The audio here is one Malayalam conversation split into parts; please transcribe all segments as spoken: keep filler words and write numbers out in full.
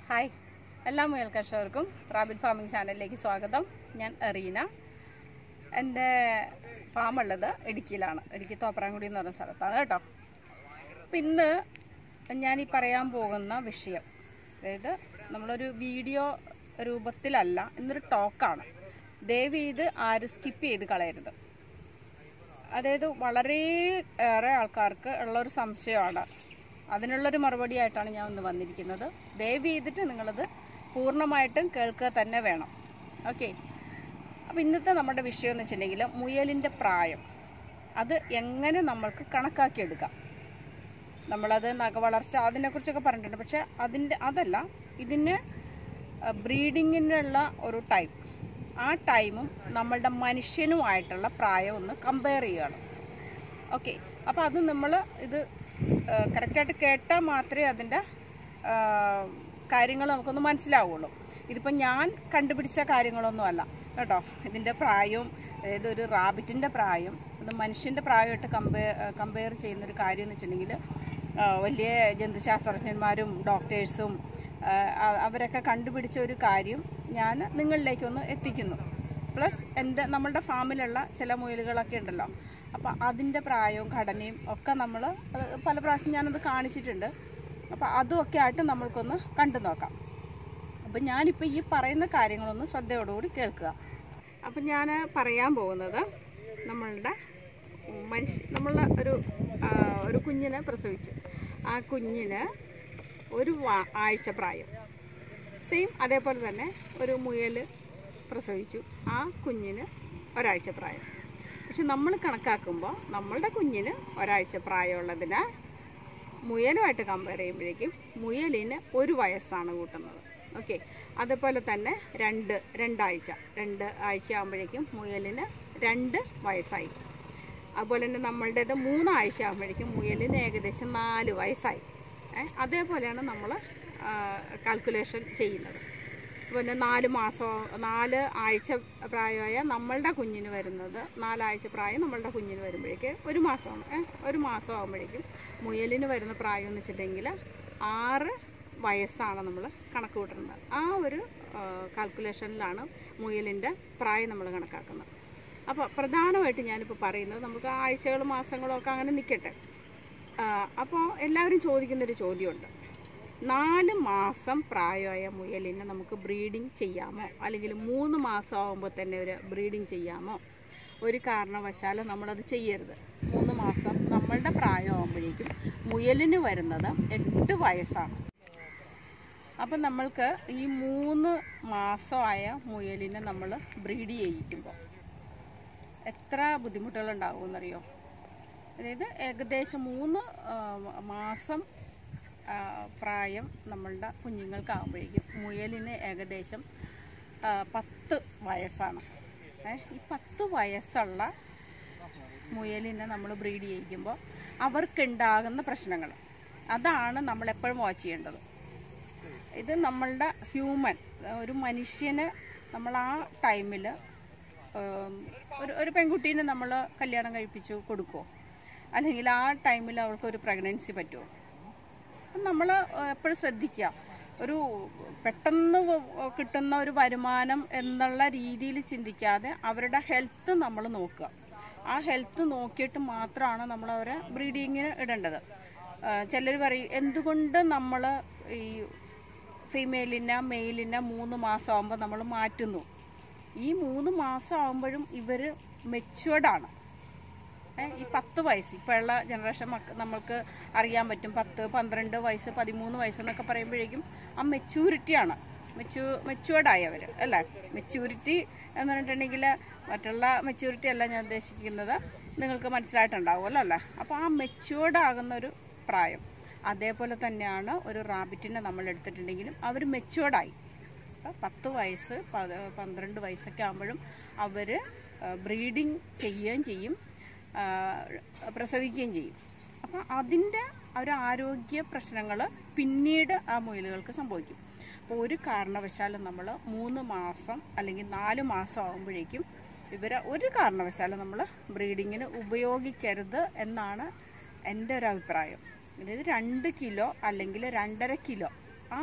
ഹായ്, എല്ലാ മുയൽ കർഷകർക്കും റാബിറ്റ് ഫാമിംഗ് ചാനലിലേക്ക് സ്വാഗതം. ഞാൻ അറീന. എൻ്റെ ഫാമുള്ളത് ഇടുക്കിയിലാണ്. ഇടുക്കി തോപ്രാംകുടി എന്ന് പറഞ്ഞ സ്ഥലത്താണ് കേട്ടോ. അപ്പം ഇന്ന് ഞാനീ പറയാൻ പോകുന്ന വിഷയം, അതായത് നമ്മളൊരു വീഡിയോ രൂപത്തിലല്ല, ഇന്നൊരു ടോക്കാണ്. ദയവ് ചെയ്ത് ആരും സ്കിപ്പ് ചെയ്ത് കളയരുത്. അതായത് വളരെ ഏറെ ആൾക്കാർക്ക് ഉള്ളൊരു സംശയമാണ്. അതിനുള്ളൊരു മറുപടി ആയിട്ടാണ് ഞാൻ ഇന്ന് വന്നിരിക്കുന്നത്. ദയവ് ചെയ്തിട്ട് നിങ്ങളത് പൂർണ്ണമായിട്ടും കേൾക്കുക തന്നെ വേണം. ഓക്കെ. അപ്പം ഇന്നത്തെ നമ്മുടെ വിഷയം എന്ന് വെച്ചിട്ടുണ്ടെങ്കിൽ മുയലിൻ്റെ പ്രായം, അത് എങ്ങനെ നമ്മൾക്ക് കണക്കാക്കിയെടുക്കാം. നമ്മളത് നഖവളർച്ച അതിനെക്കുറിച്ചൊക്കെ പറഞ്ഞിട്ടുണ്ട്. പക്ഷെ അതിൻ്റെ അതല്ല, ഇതിന് ബ്രീഡിങ്ങിനുള്ള ഒരു ടൈം, ആ ടൈമും നമ്മളുടെ മനുഷ്യനുമായിട്ടുള്ള പ്രായം ഒന്ന് കമ്പയർ ചെയ്യുകയാണ്. ഓക്കെ. അപ്പോൾ അത് നമ്മൾ ഇത് കറക്റ്റായിട്ട് കേട്ടാൽ മാത്രമേ അതിൻ്റെ കാര്യങ്ങൾ നമുക്കൊന്ന് മനസ്സിലാവുള്ളൂ. ഇതിപ്പോൾ ഞാൻ കണ്ടുപിടിച്ച കാര്യങ്ങളൊന്നുമല്ല കേട്ടോ. ഇതിൻ്റെ പ്രായവും, അതായത് ഒരു റാബിറ്റിൻ്റെ പ്രായം ഇത് മനുഷ്യൻ്റെ പ്രായമായിട്ട് കമ്പയർ കമ്പയർ ചെയ്യുന്നൊരു കാര്യം എന്ന് വെച്ചിട്ടുണ്ടെങ്കിൽ വലിയ ജന്തുശാസ്ത്രജ്ഞന്മാരും ഡോക്ടേഴ്സും അവരൊക്കെ കണ്ടുപിടിച്ച ഒരു കാര്യം ഞാൻ നിങ്ങളിലേക്കൊന്ന് എത്തിക്കുന്നു. പ്ലസ് എൻ്റെ നമ്മളുടെ ഫാമിലുള്ള ചില മുയലുകളൊക്കെ ഉണ്ടല്ലോ, അപ്പോൾ അതിൻ്റെ പ്രായവും ഘടനയും ഒക്കെ നമ്മൾ പല പ്രാവശ്യം ഞാനത് കാണിച്ചിട്ടുണ്ട്. അപ്പോൾ അതുമൊക്കെ ആയിട്ട് നമ്മൾക്കൊന്ന് കണ്ടു നോക്കാം. അപ്പം ഞാനിപ്പോൾ ഈ പറയുന്ന കാര്യങ്ങളൊന്ന് ശ്രദ്ധയോടുകൂടി കേൾക്കുക. അപ്പം ഞാൻ പറയാൻ പോകുന്നത്, നമ്മളുടെ മനുഷ്യ നമ്മളുടെ ഒരു ഒരു കുഞ്ഞിനെ പ്രസവിച്ചു. ആ കുഞ്ഞിന് ഒരു ആഴ്ച പ്രായം. സെയിം അതേപോലെ തന്നെ ഒരു മുയൽ പ്രസവിച്ചു. ആ കുഞ്ഞിന് ഒരാഴ്ച പ്രായം. പക്ഷെ നമ്മൾ കണക്കാക്കുമ്പോൾ നമ്മളുടെ കുഞ്ഞിന് ഒരാഴ്ച പ്രായമുള്ളതിന് മുയലുമായിട്ട് കമ്പയർ ചെയ്യുമ്പോഴേക്കും മുയലിന് ഒരു വയസ്സാണ് കൂട്ടുന്നത്. ഓക്കെ. അതേപോലെ തന്നെ രണ്ട് രണ്ടാഴ്ച രണ്ട് ആഴ്ച ആകുമ്പോഴേക്കും മുയലിന് രണ്ട് വയസ്സായി. അതുപോലെ തന്നെ നമ്മളുടേത് മൂന്നാഴ്ച ആകുമ്പോഴേക്കും മുയലിന് ഏകദേശം നാല് വയസ്സായി. അതേപോലെയാണ് നമ്മൾ കാൽക്കുലേഷൻ ചെയ്യുന്നത്. പിന്നെ നാല് മാസം നാല് ആഴ്ച പ്രായമായ നമ്മളുടെ കുഞ്ഞിന് വരുന്നത്, നാലാഴ്ച പ്രായം നമ്മളുടെ കുഞ്ഞിന് വരുമ്പോഴേക്ക് ഒരു മാസമാണ്. ഒരു മാസം ആകുമ്പോഴേക്കും മുയലിന് വരുന്ന പ്രായം എന്ന് വെച്ചിട്ടുണ്ടെങ്കിൽ ആറ് വയസ്സാണ് നമ്മൾ കണക്ക് കൂട്ടുന്നത്. ആ ഒരു കാൽക്കുലേഷനിലാണ് മുയലിൻ്റെ പ്രായം നമ്മൾ കണക്കാക്കുന്നത്. അപ്പോൾ പ്രധാനമായിട്ട് ഞാനിപ്പോൾ പറയുന്നത്, നമുക്ക് ആഴ്ചകളും മാസങ്ങളും ഒക്കെ അങ്ങനെ നിൽക്കട്ടെ. അപ്പോൾ എല്ലാവരും ചോദിക്കുന്നൊരു ചോദ്യമുണ്ട്, നാല് മാസം പ്രായമായ മുയലിനെ നമുക്ക് ബ്രീഡിങ് ചെയ്യാമോ, അല്ലെങ്കിൽ മൂന്ന് മാസം ആകുമ്പോൾ തന്നെ ഒരു ബ്രീഡിങ് ചെയ്യാമോ? ഒരു കാരണവശാലും നമ്മളത് ചെയ്യരുത്. മൂന്ന് മാസം നമ്മളുടെ പ്രായമാകുമ്പോഴേക്കും മുയലിന് വരുന്നത് എട്ട് വയസ്സാണ്. അപ്പം നമ്മൾക്ക് ഈ മൂന്ന് മാസമായ മുയലിനെ നമ്മൾ ബ്രീഡ് ചെയ്യിക്കുമ്പോൾ എത്ര ബുദ്ധിമുട്ടുകളുണ്ടാകുമെന്നറിയോ? അതായത് ഏകദേശം മൂന്ന് മാസം പ്രായം നമ്മളുടെ കുഞ്ഞുങ്ങൾക്കാകുമ്പോഴേക്കും മുയലിന് ഏകദേശം പത്ത് വയസ്സാണ്. ഈ പത്ത് വയസ്സുള്ള മുയലിനെ നമ്മൾ ബ്രീഡ് ചെയ്യിക്കുമ്പോൾ അവർക്കുണ്ടാകുന്ന പ്രശ്നങ്ങൾ, അതാണ് നമ്മളെപ്പോഴും വാച്ച് ചെയ്യേണ്ടത്. ഇത് നമ്മളുടെ ഹ്യൂമൻ, ഒരു മനുഷ്യന് നമ്മൾ ആ ടൈമിൽ ഒരു ഒരു പെൺകുട്ടീനെ നമ്മൾ കല്യാണം കഴിപ്പിച്ചു കൊടുക്കുമോ, അല്ലെങ്കിൽ ആ ടൈമിൽ അവർക്കൊരു പ്രഗ്നൻസി പറ്റുമോ? നമ്മൾ എപ്പോഴും ശ്രദ്ധിക്കുക. ഒരു പെട്ടെന്ന് കിട്ടുന്ന ഒരു വരുമാനം എന്നുള്ള രീതിയിൽ ചിന്തിക്കാതെ അവരുടെ ഹെൽത്ത് നമ്മൾ നോക്കുക. ആ ഹെൽത്ത് നോക്കിയിട്ട് മാത്രമാണ് നമ്മൾ അവരെ ബ്രീഡിങ്ങിന് ഇടേണ്ടത്. ചിലർ പറയും, എന്തുകൊണ്ട് നമ്മൾ ഈ ഫീമെയിലിനെ മെയിലിനെ മൂന്ന് മാസം ആകുമ്പോൾ നമ്മൾ മാറ്റുന്നു? ഈ മൂന്ന് മാസം ആകുമ്പോഴും ഇവർ മെച്യൂർഡാണ്. ഈ പത്ത് വയസ്സ് ഇപ്പോഴുള്ള ജനറേഷൻ നമ്മൾക്ക് അറിയാൻ പറ്റും. പത്ത് പന്ത്രണ്ട് വയസ്സ് പതിമൂന്ന് വയസ്സെന്നൊക്കെ പറയുമ്പോഴേക്കും ആ മെച്യൂരിറ്റിയാണ്, മെച്യൂ മെച്യൂർഡായവർ അല്ലേ. മെച്യൂരിറ്റി എന്ന് പറഞ്ഞിട്ടുണ്ടെങ്കിൽ മറ്റുള്ള മെച്യൂരിറ്റി അല്ല ഞാൻ ഉദ്ദേശിക്കുന്നത്, നിങ്ങൾക്ക് മനസ്സിലായിട്ടുണ്ടാവുമല്ലോ അല്ലേ. അപ്പോൾ ആ മെച്യൂർഡ് ആകുന്ന ഒരു പ്രായം, അതേപോലെ തന്നെയാണ് ഒരു റാബിറ്റിനെ നമ്മൾ എടുത്തിട്ടുണ്ടെങ്കിലും അവർ മെച്യൂർഡായി. പത്ത് വയസ്സ് പന്ത്രണ്ട് വയസ്സൊക്കെ ആകുമ്പോഴും അവർ ബ്രീഡിങ് ചെയ്യുകയും ചെയ്യും, പ്രസവിക്കുകയും ചെയ്യും. അപ്പം അതിൻ്റെ ഒരു ആരോഗ്യ പ്രശ്നങ്ങൾ പിന്നീട് ആ മുയലുകൾക്ക് സംഭവിക്കും. അപ്പോൾ ഒരു കാരണവശാലും നമ്മൾ മൂന്ന് മാസം അല്ലെങ്കിൽ നാല് മാസം ആകുമ്പോഴേക്കും ഇവരെ ഒരു കാരണവശാലും നമ്മൾ ബ്രീഡിങ്ങിന് ഉപയോഗിക്കരുത് എന്നാണ് എൻ്റെ ഒരു അഭിപ്രായം. അതായത് രണ്ട് കിലോ അല്ലെങ്കിൽ രണ്ടര കിലോ ആ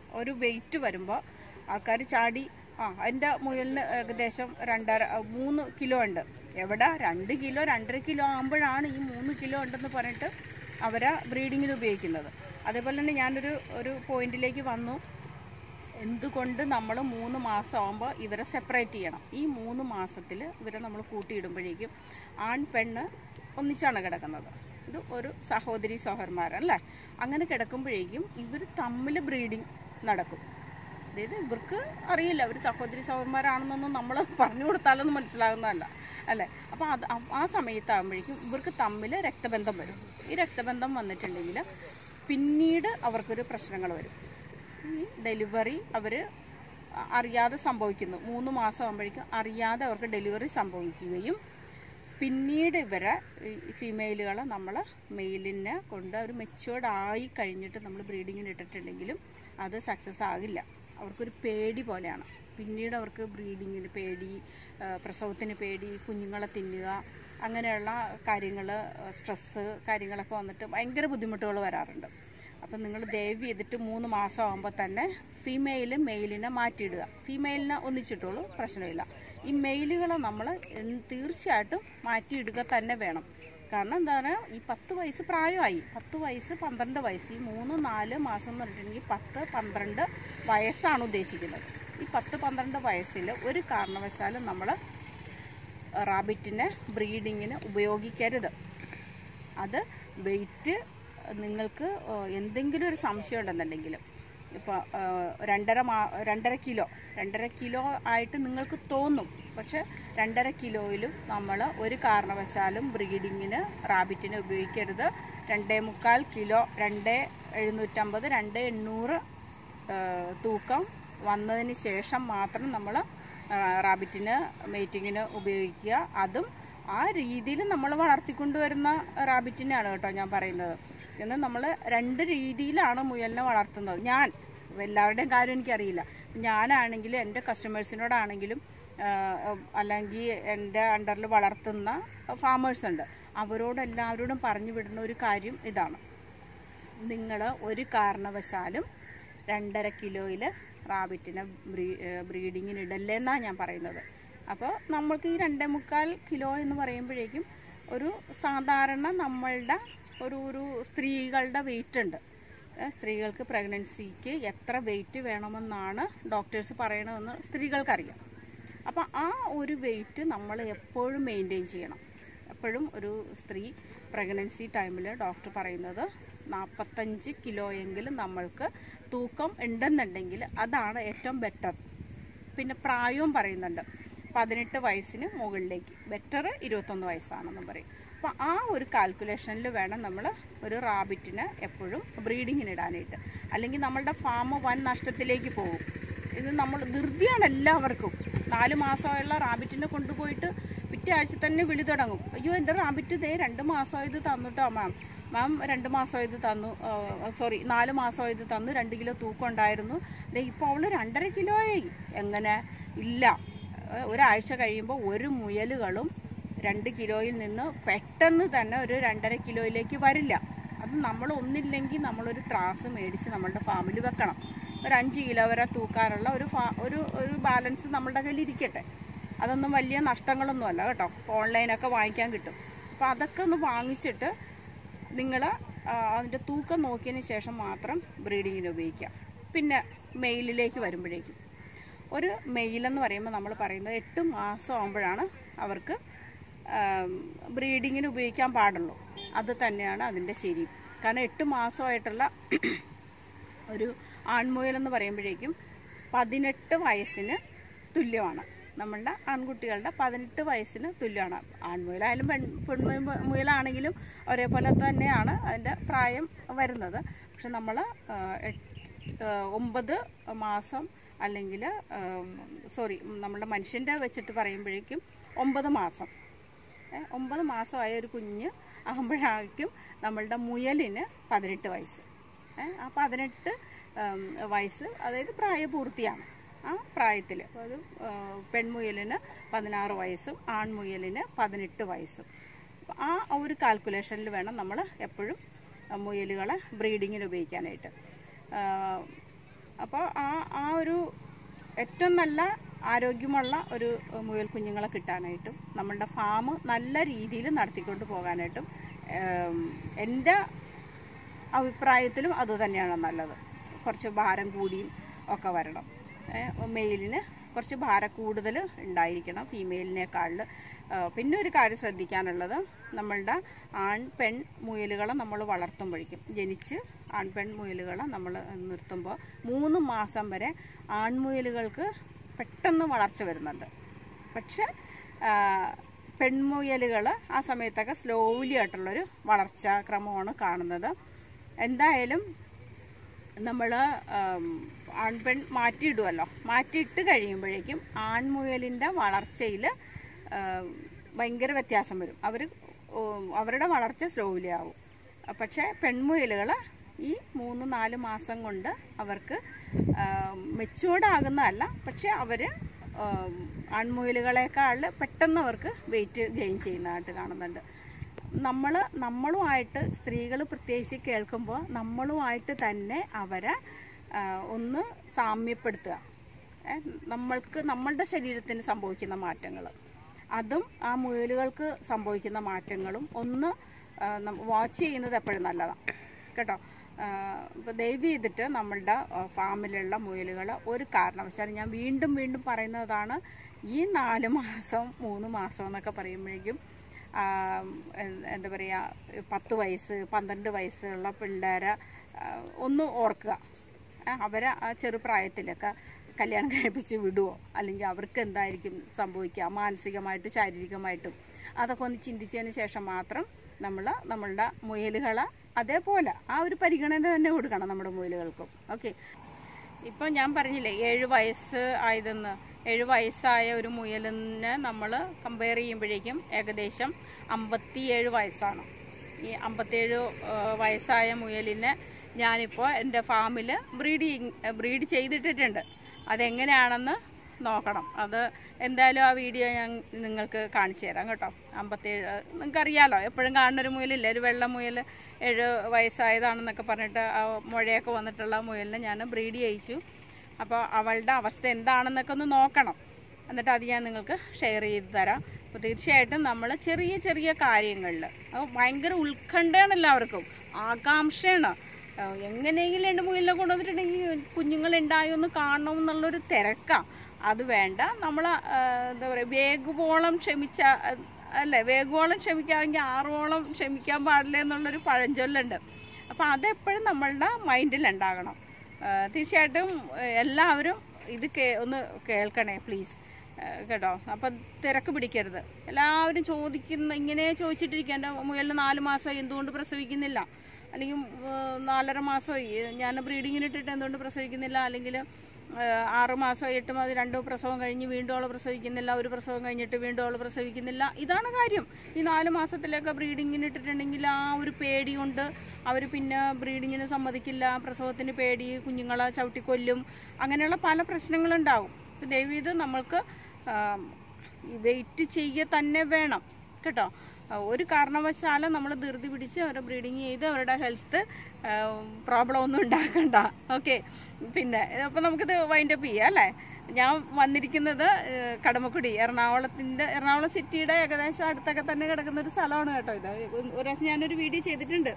ഒരു വെയിറ്റ് വരുമ്പോൾ ആൾക്കാർ ചാടി ആ എൻ്റെ മുയലിന് ഏകദേശം രണ്ടര മൂന്ന് കിലോ ഉണ്ട്. എവിടെ രണ്ട് കിലോ രണ്ടര കിലോ ആകുമ്പോഴാണ് ഈ മൂന്ന് കിലോ ഉണ്ടെന്ന് പറഞ്ഞിട്ട് അവരെ ബ്രീഡിങ്ങിന് ഉപയോഗിക്കുന്നത്. അതേപോലെ തന്നെ ഞാനൊരു ഒരു പോയിന്റിലേക്ക് വന്നു, എന്തുകൊണ്ട് നമ്മൾ മൂന്ന് മാസം ആകുമ്പോൾ ഇവരെ സെപ്പറേറ്റ് ചെയ്യണം. ഈ മൂന്ന് മാസത്തിൽ ഇവരെ നമ്മൾ കൂട്ടിയിടുമ്പോഴേക്കും ആൺ പെണ്ണ് ഒന്നിച്ചാണ് കിടക്കുന്നത്. ഇത് ഒരു സഹോദരി സഹോദരന്മാരല്ലേ. അങ്ങനെ കിടക്കുമ്പോഴേക്കും ഇവർ തമ്മിൽ ബ്രീഡിങ് നടക്കും. അതായത് ഇവർക്ക് അറിയില്ല അവർ സഹോദരി സഹോദരന്മാരാണെന്നൊന്നും നമ്മൾ പറഞ്ഞു കൊടുത്താലൊന്നും മനസ്സിലാകുന്നതല്ല അല്ലേ. അപ്പോൾ അത് ആ സമയത്താകുമ്പോഴേക്കും ഇവർക്ക് തമ്മിൽ രക്തബന്ധം വരും. ഈ രക്തബന്ധം വന്നിട്ടുണ്ടെങ്കിൽ പിന്നീട് അവർക്കൊരു പ്രശ്നങ്ങൾ വരും. ഈ ഡെലിവറി അവർ അറിയാതെ സംഭവിക്കുന്നു. മൂന്ന് മാസം ആകുമ്പോഴേക്കും അറിയാതെ അവർക്ക് ഡെലിവറി സംഭവിക്കുകയും പിന്നീട് ഇവരെ ഫീമെയിലുകളെ നമ്മൾ മെയിലിനെ കൊണ്ട് അവർ മെച്യൂർഡ് ആയി കഴിഞ്ഞിട്ട് നമ്മൾ ബ്രീഡിങ്ങിന് ഇട്ടിട്ടുണ്ടെങ്കിലും അത് സക്സസ് ആകില്ല. അവർക്കൊരു പേടി പോലെയാണ്. പിന്നീട് അവർക്ക് ബ്രീഡിങ്ങിന് പേടി, പ്രസവത്തിന് പേടി, കുഞ്ഞുങ്ങളെ തിന്നുക, അങ്ങനെയുള്ള കാര്യങ്ങൾ, സ്ട്രെസ്സ് കാര്യങ്ങളൊക്കെ വന്നിട്ട് ഭയങ്കര ബുദ്ധിമുട്ടുകൾ വരാറുണ്ട്. അപ്പം നിങ്ങൾ ദയവ് ചെയ്തിട്ട് മൂന്ന് മാസം ആകുമ്പോൾ തന്നെ ഫീമെയിൽ മെയിലിനെ മാറ്റിയിടുക. ഫീമെയിലിനെ ഒന്നിച്ചിട്ടുള്ളൂ, പ്രശ്നമില്ല. ഈ മെയിലുകളെ നമ്മൾ തീർച്ചയായിട്ടും മാറ്റിയിടുക തന്നെ വേണം. കാരണം എന്താണ്, ഈ പത്ത് വയസ്സ് പ്രായമായി, പത്ത് വയസ്സ് പന്ത്രണ്ട് വയസ്സ് ഈ മൂന്ന് നാല് മാസം എന്ന് പറഞ്ഞിട്ടുണ്ടെങ്കിൽ പത്ത് പന്ത്രണ്ട് വയസ്സാണ് ഉദ്ദേശിക്കുന്നത്. ഈ പത്ത് പന്ത്രണ്ട് വയസ്സിൽ ഒരു കാരണവശാലും നമ്മൾ റാബിറ്റിനെ ബ്രീഡിങ്ങിന് ഉപയോഗിക്കരുത്. അത് വെയിറ്റ് നിങ്ങൾക്ക് എന്തെങ്കിലും ഒരു സംശയം ഉണ്ടെന്നുണ്ടെങ്കിൽ ഇപ്പോൾ രണ്ടര മാ രണ്ടര കിലോ രണ്ടര കിലോ ആയിട്ട് നിങ്ങൾക്ക് തോന്നും. പക്ഷെ രണ്ടര കിലോയിലും നമ്മൾ ഒരു കാരണവശാലും ബ്രീഡിങ്ങിന് റാബിറ്റിനെ ഉപയോഗിക്കരുത്. രണ്ടേ മുക്കാൽ കിലോ രണ്ട് എഴുന്നൂറ്റമ്പത് രണ്ട് എണ്ണൂറ് തൂക്കം വന്നതിന് ശേഷം മാത്രം നമ്മൾ റാബിറ്റിന് മേറ്റിങ്ങിന് ഉപയോഗിക്കുക. അതും ആ രീതിയിൽ നമ്മൾ വളർത്തിക്കൊണ്ടുവരുന്ന റാബിറ്റിനെയാണ് കേട്ടോ ഞാൻ പറയുന്നത്. എന്ന് നമ്മൾ രണ്ട് രീതിയിലാണ് മുയലിനെ വളർത്തുന്നത്. ഞാൻ എല്ലാവരുടെയും കാര്യം എനിക്കറിയില്ല. ഞാനാണെങ്കിലും എൻ്റെ കസ്റ്റമേഴ്സിനോടാണെങ്കിലും അല്ലെങ്കിൽ എൻ്റെ അണ്ടറിൽ വളർത്തുന്ന ഫാമേഴ്സ് ഉണ്ട്, അവരോടെല്ലാവരോടും പറഞ്ഞു വിടുന്ന ഒരു കാര്യം ഇതാണ്: നിങ്ങൾ ഒരു കാരണവശാലും രണ്ടര കിലോയിൽ റാബിറ്റിനെ ബ്രീ ബ്രീഡിങ്ങിന് ഇടല്ലേന്നാണ് ഞാൻ പറയുന്നത്. അപ്പോൾ നമ്മൾക്ക് ഈ രണ്ടേ മുക്കാൽ കിലോ എന്ന് പറയുമ്പോഴേക്കും ഒരു സാധാരണ നമ്മളുടെ ഒരു ഒരു സ്ത്രീകളുടെ വെയിറ്റ് ഉണ്ട്. സ്ത്രീകൾക്ക് പ്രഗ്നൻസിക്ക് എത്ര വെയിറ്റ് വേണമെന്നാണ് ഡോക്ടേഴ്സ് പറയണമെന്ന് സ്ത്രീകൾക്കറിയാം. അപ്പോൾ ആ ഒരു വെയിറ്റ് നമ്മൾ എപ്പോഴും മെയിൻറ്റെയിൻ ചെയ്യണം. എപ്പോഴും ഒരു സ്ത്രീ പ്രഗ്നൻസി ടൈമിൽ ഡോക്ടർ പറയുന്നത് നാൽപ്പത്തഞ്ച് കിലോയെങ്കിലും നമ്മൾക്ക് തൂക്കം ഉണ്ടെന്നുണ്ടെങ്കിൽ അതാണ് ഏറ്റവും ബെറ്റർ. പിന്നെ പ്രായവും പറയുന്നുണ്ട്, പതിനെട്ട് വയസ്സിന് മുകളിലേക്ക്, ബെറ്റർ ഇരുപത്തൊന്ന് വയസ്സാണെന്നും പറയും. അപ്പോൾ ആ ഒരു കാൽക്കുലേഷനിൽ വേണം നമ്മൾ ഒരു റാബിറ്റിനെ എപ്പോഴും ബ്രീഡിങ്ങിന് ഇടാനായിട്ട്. അല്ലെങ്കിൽ നമ്മളുടെ ഫാം വൻ നഷ്ടത്തിലേക്ക് പോകും. ഇത് നമ്മൾ ധൃതിയാണ് എല്ലാവർക്കും. നാല് മാസമായുള്ള റാബിറ്റിനെ കൊണ്ടുപോയിട്ട് പിറ്റേ ആഴ്ച തന്നെ വിളി തുടങ്ങും, അയ്യോ എൻ്റെ റാബിറ്റ് ഇതേ രണ്ട് മാസമായത് തന്നുട്ടോ മാം, മാം രണ്ട് മാസമായത് തന്നു, സോറി നാല് മാസമായത് തന്നു, രണ്ട് കിലോ തൂക്കം ഉണ്ടായിരുന്നു, ദേ ഇപ്പോൾ അവൾ രണ്ടര കിലോ ആയി. എങ്ങനെ? ഇല്ല. ഒരാഴ്ച കഴിയുമ്പോൾ ഒരു മുയലുകളും രണ്ട് കിലോയിൽ നിന്ന് പെട്ടെന്ന് തന്നെ ഒരു രണ്ടര കിലോയിലേക്ക് വരില്ല. അത് നമ്മൾ ഒന്നില്ലെങ്കിൽ നമ്മളൊരു ത്രാസ് മേടിച്ച് നമ്മളുടെ ഫാമിൽ വെക്കണം. ഒരു അഞ്ച് കിലോ വരെ തൂക്കാനുള്ള ഒരു ഫാ ഒരു ഒരു ബാലൻസ് നമ്മളുടെ കയ്യിൽ ഇരിക്കട്ടെ. അതൊന്നും വലിയ നഷ്ടങ്ങളൊന്നുമല്ല കേട്ടോ, ഓൺലൈനൊക്കെ വാങ്ങിക്കാൻ കിട്ടും. അപ്പോൾ അതൊക്കെ ഒന്ന് വാങ്ങിച്ചിട്ട് നിങ്ങൾ അതിൻ്റെ തൂക്കം നോക്കിയതിന് ശേഷം മാത്രം ബ്രീഡിങ്ങിന് ഉപയോഗിക്കുക. പിന്നെ മെയിലിലേക്ക് വരുമ്പോഴേക്കും ഒരു മെയിലെന്ന് പറയുമ്പോൾ നമ്മൾ പറയുന്നത് എട്ട് മാസം ആകുമ്പോഴാണ് അവർക്ക് ബ്രീഡിങ്ങിന് ഉപയോഗിക്കാൻ പാടുള്ളൂ. അത് തന്നെയാണ് അതിൻ്റെ ശരി. കാരണം എട്ട് മാസമായിട്ടുള്ള ഒരു ആൺമുയലെന്ന് പറയുമ്പോഴേക്കും പതിനെട്ട് വയസ്സിന് തുല്യമാണ്. നമ്മളുടെ ആൺകുട്ടികളുടെ പതിനെട്ട് വയസ്സിന് തുല്യമാണ്. ആൺമുയലായാലും പെൺ പെൺമുയലാണെങ്കിലും ഒരേപോലെ തന്നെയാണ് അതിൻ്റെ പ്രായം വരുന്നത്. പക്ഷെ നമ്മൾ ഒമ്പത് മാസം അല്ലെങ്കിൽ സോറി നമ്മളുടെ മനുഷ്യൻ്റെ വെച്ചിട്ട് പറയുമ്പോഴേക്കും ഒമ്പത് മാസം ഒമ്പത് മാസമായ ഒരു കുഞ്ഞ് ആകുമ്പോഴേക്കും നമ്മളുടെ മുയലിന് പതിനെട്ട് വയസ്സ്. ആ പതിനെട്ട് വയസ്സ് അതായത് പ്രായപൂർത്തിയാണ്. ആ പ്രായത്തിൽ അത് പെൺമുയലിന് പതിനാറ് വയസ്സും ആൺമുയലിന് പതിനെട്ട് വയസ്സും. ആ ഒരു കാൽക്കുലേഷനിൽ വേണം നമ്മൾ എപ്പോഴും മുയലുകളെ ബ്രീഡിങ്ങിന് ഉപയോഗിക്കാനായിട്ട്. അപ്പോൾ ആ ആ ഒരു ഏറ്റവും നല്ല ആരോഗ്യമുള്ള ഒരു മുയൽ കുഞ്ഞുങ്ങളെ കിട്ടാനായിട്ടും നമ്മളുടെ ഫാം നല്ല രീതിയിൽ നടത്തിക്കൊണ്ട് പോകാനായിട്ടും എൻ്റെ അഭിപ്രായത്തിലും അതുതന്നെയാണ് നല്ലത്. കുറച്ച് ഭാരം കൂടിയും ഒക്കെ വരണം. മെയിലിന് കുറച്ച് ഭാരം കൂടുതൽ ഉണ്ടായിരിക്കണം ഫീമെയിലിനേക്കാളിൽ. പിന്നെ ഒരു കാര്യം ശ്രദ്ധിക്കാനുള്ളത്, നമ്മളുടെ ആൺ പെൺ മുയലുകളെ നമ്മൾ വളർത്തുമ്പോഴേക്കും ജനിച്ച് ആൺ പെൺ മുയലുകളെ നമ്മൾ നിർത്തുമ്പോൾ മൂന്ന് മാസം വരെ ആൺമുയലുകൾക്ക് പെട്ടെന്ന് വളർച്ച വരുന്നുണ്ട്. പക്ഷെ പെൺമുയലുകൾ ആ സമയത്തൊക്കെ സ്ലോലി ആയിട്ടുള്ളൊരു വളർച്ചാ ക്രമമാണ് കാണുന്നത്. എന്തായാലും നമ്മൾ ആൺപെൺ മാറ്റിയിടുമല്ലോ, മാറ്റിയിട്ട് കഴിയുമ്പോഴേക്കും ആൺമുയലിൻ്റെ വളർച്ചയിൽ ഭയങ്കര വ്യത്യാസം വരും. അവർ അവരുടെ വളർച്ച സ്ലോലി ആവും. പക്ഷേ പെൺമുയലുകൾ ഈ മൂന്ന് നാല് മാസം കൊണ്ട് അവർക്ക് മെച്യൂർഡ് ആകുന്നതല്ല, പക്ഷെ അവർ ആൺമുയലുകളെക്കാൾ പെട്ടെന്ന് അവർക്ക് വെയിറ്റ് ഗെയിൻ ചെയ്യുന്നതായിട്ട് കാണുന്നുണ്ട്. നമ്മൾ നമ്മളുമായിട്ട് സ്ത്രീകൾ പ്രത്യേകിച്ച് കേൾക്കുമ്പോൾ നമ്മളുമായിട്ട് തന്നെ അവരെ ഒന്ന് സാമ്യപ്പെടുത്തുക. നമ്മൾക്ക് നമ്മളുടെ ശരീരത്തിന് സംഭവിക്കുന്ന മാറ്റങ്ങൾ, അതും ആ മുയലുകൾക്ക് സംഭവിക്കുന്ന മാറ്റങ്ങളും ഒന്ന് വാച്ച് ചെയ്യുന്നത് എപ്പോഴും നല്ലതാണ് കേട്ടോ. ഇപ്പോൾ ദയവ് ചെയ്തിട്ട് നമ്മളുടെ ഫാമിലുള്ള മുയലുകൾ ഒരു കാരണവശാലും, ഞാൻ വീണ്ടും വീണ്ടും പറയുന്നതാണ്, ഈ നാല് മാസം മൂന്ന് മാസം എന്നൊക്കെ പറയുമ്പോഴേക്കും എന്താ പറയുക, പത്ത് വയസ്സ് പന്ത്രണ്ട് വയസ്സുള്ള പിള്ളേരെ ഒന്ന് ഓർക്കുക. അവരെ ആ ചെറുപ്രായത്തിലൊക്കെ കല്യാണം കഴിപ്പിച്ച് വിടുവോ, അല്ലെങ്കിൽ അവർക്ക് എന്തായിരിക്കും സംഭവിക്കുക മാനസികമായിട്ടും ശാരീരികമായിട്ടും, അതൊക്കെ ഒന്ന് ചിന്തിച്ചതിന് ശേഷം മാത്രം നമ്മൾ നമ്മളുടെ മുയലുകളെ അതേപോലെ ആ ഒരു പരിഗണന തന്നെ കൊടുക്കണം നമ്മുടെ മുയലുകൾക്കും. ഓക്കെ, ഇപ്പം ഞാൻ പറഞ്ഞില്ലേ ഏഴ് വയസ്സ് ആയതെന്ന്. ഏഴ് വയസ്സായ ഒരു മുയലിനെ നമ്മൾ കമ്പയർ ചെയ്യുമ്പോഴേക്കും ഏകദേശം അമ്പത്തിയേഴ് വയസ്സാണ്. ഈ അമ്പത്തിയേഴ് വയസ്സായ മുയലിനെ ഞാനിപ്പോൾ എൻ്റെ ഫാമിൽ ബ്രീഡ് ബ്രീഡ് ചെയ്തിട്ടിട്ടുണ്ട്. അതെങ്ങനെയാണെന്ന് നോക്കണം. അത് എന്തായാലും ആ വീഡിയോ ഞാൻ നിങ്ങൾക്ക് കാണിച്ചു തരാം കേട്ടോ. അമ്പത്തേഴ് നിങ്ങൾക്കറിയാമല്ലോ, എപ്പോഴും കാണുന്നൊരു മുയലില്ല, ഒരു വെള്ള മുയൽ ഏഴ് വയസ്സായതാണെന്നൊക്കെ പറഞ്ഞിട്ട് ആ മുഴയൊക്കെ വന്നിട്ടുള്ള മുയലിനെ ഞാൻ ബ്രീഡ് ചെയ്യിച്ചു. അപ്പോൾ അവളുടെ അവസ്ഥ എന്താണെന്നൊക്കെ ഒന്ന് നോക്കണം. എന്നിട്ട് അത് ഞാൻ നിങ്ങൾക്ക് ഷെയർ ചെയ്ത് തരാം. അപ്പോൾ തീർച്ചയായിട്ടും നമ്മൾ ചെറിയ ചെറിയ കാര്യങ്ങളിൽ ഭയങ്കര ഉത്കണ്ഠയാണ്, എല്ലാവർക്കും ആകാംക്ഷയാണ്. എങ്ങനെയെങ്കിലും രണ്ട് മുയലിനെ കൊണ്ടുവന്നിട്ടുണ്ടെങ്കിൽ കുഞ്ഞുങ്ങളുണ്ടായോ എന്ന് കാണണമെന്നുള്ളൊരു തിരക്കാണ്. അത് വേണ്ട. നമ്മൾ എന്താ പറയുക, വേഗവോളം ക്ഷമിച്ച അല്ലേ, വേഗവോളം ക്ഷമിക്കാമെങ്കിൽ ആറോളം ക്ഷമിക്കാൻ പാടില്ല എന്നുള്ളൊരു പഴഞ്ചൊല്ലുണ്ട്. അപ്പോൾ അതെപ്പോഴും നമ്മളുടെ മൈൻഡിലുണ്ടാകണം. തീർച്ചയായിട്ടും എല്ലാവരും ഇത് കേ ഒന്ന് കേൾക്കണേ പ്ലീസ് കേട്ടോ. അപ്പം തിരക്ക് പിടിക്കരുത്. എല്ലാവരും ചോദിക്കുന്ന ഇങ്ങനെ ചോദിച്ചിട്ടിരിക്കുക, എൻ്റെ മുയലിന് നാല് മാസമായി എന്തുകൊണ്ട് പ്രസവിക്കുന്നില്ല, അല്ലെങ്കിൽ നാലര മാസമായി ഞാൻ ബ്രീഡിങ്ങിന് ഇട്ടിട്ട് എന്തുകൊണ്ട് പ്രസവിക്കുന്നില്ല, അല്ലെങ്കിൽ ആറ് മാസമായി എട്ട് മാസം രണ്ട് പ്രസവം കഴിഞ്ഞ് വീണ്ടും അവൾ പ്രസവിക്കുന്നില്ല, ഒരു പ്രസവം കഴിഞ്ഞിട്ട് വീണ്ടും അവൾ പ്രസവിക്കുന്നില്ല. ഇതാണ് കാര്യം. ഈ നാല് മാസത്തിലൊക്കെ ബ്രീഡിങ്ങിന് ഇട്ടിട്ടുണ്ടെങ്കിൽ ആ ഒരു പേടി കൊണ്ട് അവർ പിന്നെ ബ്രീഡിങ്ങിന് സമ്മതിക്കില്ല, പ്രസവത്തിന് പേടി, കുഞ്ഞുങ്ങളെ ചവിട്ടിക്കൊല്ലും, അങ്ങനെയുള്ള പല പ്രശ്നങ്ങളുണ്ടാവും. ദയവീത് നമ്മൾക്ക് വെയിറ്റ് ചെയ്യുക തന്നെ വേണം കേട്ടോ. ഒരു കാരണവശാലും നമ്മൾ ധൃതി പിടിച്ച് അവരെ ബ്രീഡിങ് ചെയ്ത് അവരുടെ ഹെൽത്ത് പ്രോബ്ലം ഒന്നും ഉണ്ടാക്കണ്ട. ഓക്കെ, പിന്നെ അപ്പോൾ നമുക്കിത് വൈൻഡപ്പ് ചെയ്യാം അല്ലേ. ഞാൻ വന്നിരിക്കുന്നത് കടമക്കുടി, എറണാകുളത്തിൻ്റെ എറണാകുളം സിറ്റിയുടെ ഏകദേശം അടുത്തൊക്കെ തന്നെ കിടക്കുന്ന ഒരു സ്ഥലമാണ് കേട്ടോ. ഇത് ഒരു പ്രാവശ്യം ഞാനൊരു വീഡിയോ ചെയ്തിട്ടുണ്ട്.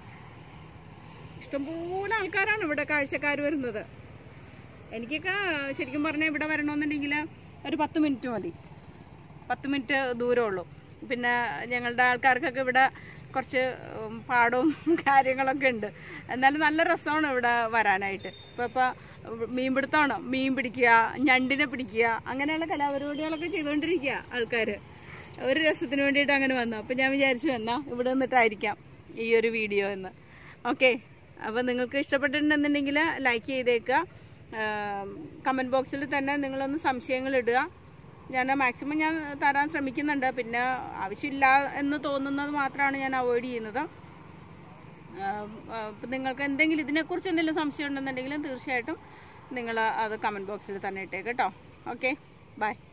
ഇഷ്ടംപോലെ ആൾക്കാരാണ് ഇവിടെ കാഴ്ചക്കാർ വരുന്നത്. എനിക്കൊക്കെ ശരിക്കും പറഞ്ഞാൽ ഇവിടെ വരണമെന്നുണ്ടെങ്കിൽ ഒരു പത്ത് മിനിറ്റ് മതി, പത്ത് മിനിറ്റ് ദൂരമുള്ളൂ. പിന്നെ ഞങ്ങളുടെ ആൾക്കാർക്കൊക്കെ ഇവിടെ കുറച്ച് പാടവും കാര്യങ്ങളൊക്കെ ഉണ്ട്. എന്നാലും നല്ല രസമാണ് ഇവിടെ വരാനായിട്ട്. ഇപ്പോൾ ഇപ്പോൾ മീൻപിടുത്തമാണ്, മീൻ പിടിക്കുക, ഞണ്ടിനെ പിടിക്കുക, അങ്ങനെയുള്ള കലാപരിപാടികളൊക്കെ ചെയ്തുകൊണ്ടിരിക്കുക ആൾക്കാർ. ഒരു രസത്തിന് വേണ്ടിയിട്ട് അങ്ങനെ വന്നു. അപ്പോൾ ഞാൻ വിചാരിച്ചു എന്നാൽ ഇവിടെ നിന്നിട്ടായിരിക്കാം ഈ ഒരു വീഡിയോ എന്ന്. ഓക്കെ, അപ്പോൾ നിങ്ങൾക്ക് ഇഷ്ടപ്പെട്ടിട്ടുണ്ടെന്നുണ്ടെങ്കിൽ ലൈക്ക് ചെയ്തേക്കുക. കമൻറ്റ് ബോക്സിൽ തന്നെ നിങ്ങളൊന്ന് സംശയങ്ങൾ ഇടുക. ഞാൻ മാക്സിമം ഞാൻ തരാൻ ശ്രമിക്കുന്നുണ്ട്. പിന്നെ ആവശ്യമില്ല എന്ന് തോന്നുന്നത് മാത്രമാണ് ഞാൻ അവോയ്ഡ് ചെയ്യുന്നത്. നിങ്ങൾക്ക് എന്തെങ്കിലും ഇതിനെക്കുറിച്ച് എന്തെങ്കിലും സംശയം ഉണ്ടെന്നുണ്ടെങ്കിലും തീർച്ചയായിട്ടും നിങ്ങൾ അത് കമൻറ്റ് ബോക്സിൽ തന്നെ ഇട്ടേക്ക് കേട്ടോ. Okay, by.